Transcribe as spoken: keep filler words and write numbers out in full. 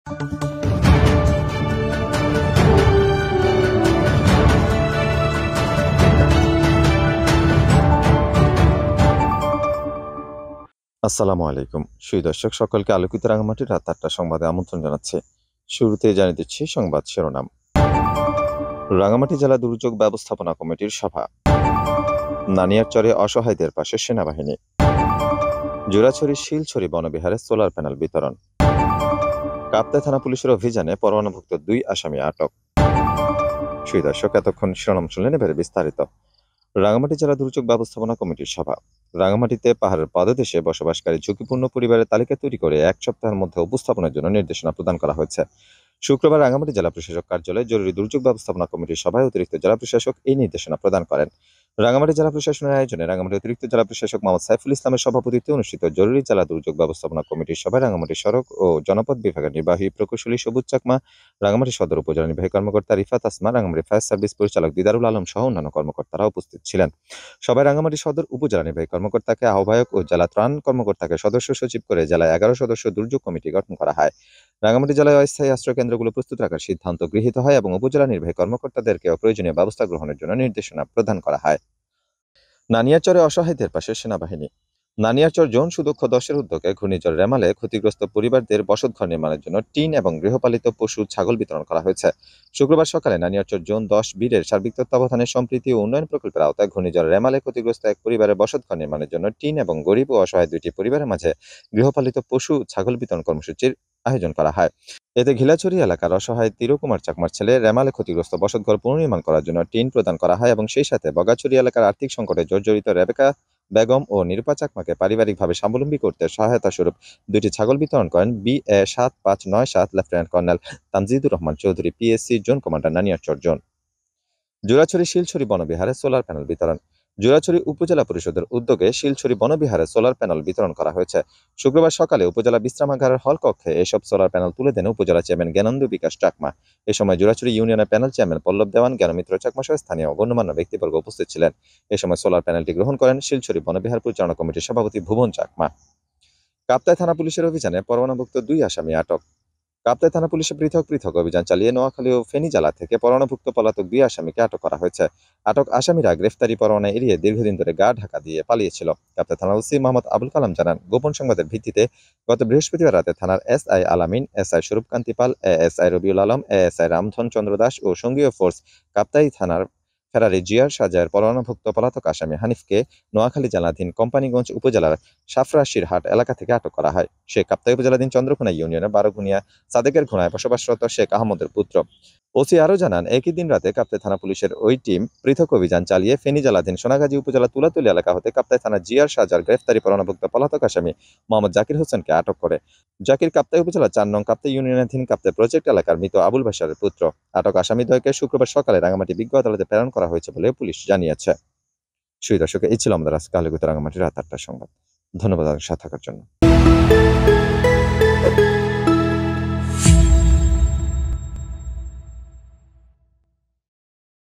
আসসালামু আলাইকুম সুপ্রিয় দর্শক সকলকে আলোকিত রাঙামাটির রাত আটটা সংবাদে আমন্ত্রণ জানাচ্ছি। শুরুতেই জানিয়ে দিচ্ছি সংবাদ শিরোনাম। রাঙামাটি জেলা দুর্যোগ ব্যবস্থাপনা কমিটির সভা। নানিয়ারচরে অসহায়দের পাশে সেনাবাহিনী। জোড়াছড়ি শিলছড়ি বনবিহারে সোলার প্যানেল বিতরণ। কাপ্তাই থানা পুলিশের অভিযানে পরোয়ানাভুক্ত দুই আসামি আটক। সুপ্রিয় দর্শক এতক্ষণ শিরোনাম শুনলেন, এবারে বিস্তারিত। রাঙামাটি জেলা দুর্যোগ ব্যবস্থাপনা কমিটির সভা। রাঙামাটিতে পাহাড়ের পাদদেশে বসবাসকারী ঝুঁকিপূর্ণ পরিবারের তালিকা তৈরি করে এক সপ্তাহের মধ্যে উপস্থাপনের জন্য নির্দেশনা প্রদান করা হয়েছে। শুক্রবার রাঙামাটি জেলা প্রশাসক কার্যালয়ে জরুরি দুর্যোগ ব্যবস্থাপনা কমিটির সভায় অতিরিক্ত জেলা প্রশাসক এই নির্দেশনা প্রদান করেন। রাঙামাটি জেলা প্রশাসনের আয়োজনে রাঙামাটি অতিরিক্ত জেলা প্রশাসক মোহাম্মদ সাইফুল ইসলামের সভাপতিত্বে অনুষ্ঠিত জরুরি জেলা দুর্যোগ ব্যবস্থাপনা কমিটির সভায় রাঙামাটি সড়ক ও জনপদ বিভাগের নির্বাহী প্রকৌশলী সবুজ চাকমা, রাঙামাটি সদর উপজেলা নির্বাহী কর্মকর্তা রিফাত আসমা, রাঙামাটি ফায়ার সার্ভিস পরিচালক দিদারুল আলম সহ অন্যান্য কর্মকর্তারা উপস্থিত ছিলেন। সবাই রাঙামাটি সদর উপজেলা নির্বাহী কর্মকর্তাকে আহ্বায়ক ও জেলা ত্রাণ কর্মকর্তাকে সদস্য সচিব করে জেলায় এগারো সদস্য দুর্যোগ কমিটি গঠন করা হয়। রাঙামাটি জেলায় অস্থায়ী আশ্রয় কেন্দ্রগুলো প্রস্তুত রাখার সিদ্ধান্ত গৃহীত হয় এবং উপজেলা নির্বাহী কর্মকর্তাদেরকে প্রয়োজনীয় ব্যবস্থা গ্রহণের জন্য নির্দেশনা প্রদান করা হয়। নানিয়ারচরে অসহায়দের পাশে সেনাবাহিনী। নানিয়ারচর জোন সুদক্ষ দশের উদ্যোগে ঘূর্ণিঝড় রেমালে ক্ষতিগ্রস্ত পরিবারদের বসতঘর নির্মাণের জন্য টিন এবং গৃহপালিত পশু ছাগল বিতরণ করা হয়েছে। শুক্রবার সকালে নানিয়ারচর জোন দশ বীরের সার্বিক তত্ত্বাবধানে সম্প্রীতি ও উন্নয়ন প্রকল্পের আওতায় ঘূর্ণিঝড় রেমালে ক্ষতিগ্রস্ত এক পরিবারের বসতঘর নির্মাণের জন্য টিন এবং গরিব ও অসহায় দুইটি পরিবারের মাঝে গৃহপালিত পশু ছাগল বিতরণ কর্মসূচির আয়োজন করা হয়। এতে ঘিলাছড়ি এলাকার অসহায় তিরকুমার চাকমার ছেলে রেমালে ক্ষতিগ্রস্ত বসতঘর পুনর্নির্মাণ করার জন্য টিন প্রদান করা হয় এবং সেই সাথে বগাছড়ি এলাকার আর্থিক সংকটে জর্জরিত রেবেকা বেগম ও নিরূপা চাকমাকে পারিবারিকভাবে স্বাবলম্বী করতে সহায়তা স্বরূপ দুইটি ছাগল বিতরণ করেন বি এ সাত পাঁচ নয় সাত lieutenant colonel Tamjidur Rahman Chowdhury, PSC zone commander, Naniarchar zone. Jorachari Shilchari বনবিহারে সোলার প্যানেল বিতরণ। জোড়াছড়ি উপজেলা পরিষদের উদ্যোগে শিলছড়ি বনবিহারে সোলার প্যানেল বিতরণ করা হয়েছে। শুক্রবার সকালে উপজেলা বিশ্রামাগারের হল কক্ষে এসব সোলার প্যানেল তুলে দেন উপজেলা চেয়ারম্যান জ্ঞানন্দু বিকাশ চাকমা। এ সময় জোড়াছড়ি ইউনিয়নের প্যানেল চেয়ারম্যান পল্লব দেওয়ান, জ্ঞানমিত্র চাকমা সহ স্থানীয় গণ্যমান্য ব্যক্তিবর্গ উপস্থিত ছিলেন। এ সময় সোলার প্যানেলটি গ্রহণ করেন শিলছড়ি বনবিহার পরিচালনা কমিটির সভাপতি ভুবন চাকমা। কাপ্তাই থানা পুলিশের অভিযানে পরোয়ানাভুক্ত দুই আসামি আটক। কাপ্তাই থানা পুলিশের পৃথক পৃথক অভিযান চালিয়ে নোয়াখালী ও ফেনী জেলা থেকে পরোয়ানাভুক্ত পলাতক দুই আসামিকে আটক করা হয়েছে। আটক আসামিরা গ্রেফতারি পরোয়ানা এড়িয়ে দীর্ঘদিন ধরে গা ঢাকা দিয়ে পালিয়েছিল। কাপ্তাই থানার ওসি মোহাম্মদ আবুল কালাম জানান, গোপন সংবাদের ভিত্তিতে গত বৃহস্পতিবার রাতে থানার S I Alamin, S I Swarupkanti Pal, A S I Robiul Alam, A S I Ramdhan Chandra Das ও সঙ্গীয় ফোর্স কাপ্তাই থানার ফেরারি জিয়ার সাজায়ের পরোয়ানাভুক্ত পলাতক আসামি হানিফকে নোয়াখালী জেলাধীন কোম্পানিগঞ্জ উপজেলার সাফরাশির হাট এলাকা থেকে আটক করা হয়। সে কাপ্তাই উপজেলাধীন চন্দ্রকোনা ইউনিয়নের বারোগুনিয়া সাদেকের ঘোড়ায় বসবাসরত শেখ আহমদের পুত্র। ওসি আরও জানান, একই দিন রাতে কাপ্তাই থানা পুলিশের ওই টিম পৃথক অভিযান চালিয়ে ফেনী জেলাধীন সোনাগাজী উপজেলা তুলাতুলি এলাকা হতে কাপ্তাই থানা জিয়ার সাজার গ্রেফতারি পরোয়ানাভুক্ত পলাতক আসামি মোহাম্মদ জাকির হোসেনকে আটক করে। জাকির কাপ্তাই উপজেলা চার নং কাপ্তাই ইউনিয়নাধীন কাপ্তাই প্রজেক্ট এলাকার মৃত আবুল বাশারের পুত্র। আটক আসামিদ্বয়কে শুক্রবার সকালে রাঙামাটি বিজ্ঞ আদালতে প্রেরণ করা হয়েছে বলে পুলিশ জানিয়েছে। সুপ্রিয় দর্শক, এই ছিল আমাদের আজকে আলোকিত রাঙামাটির রাত আটটার সংবাদ। ধন্যবাদ সাথে থাকার জন্য।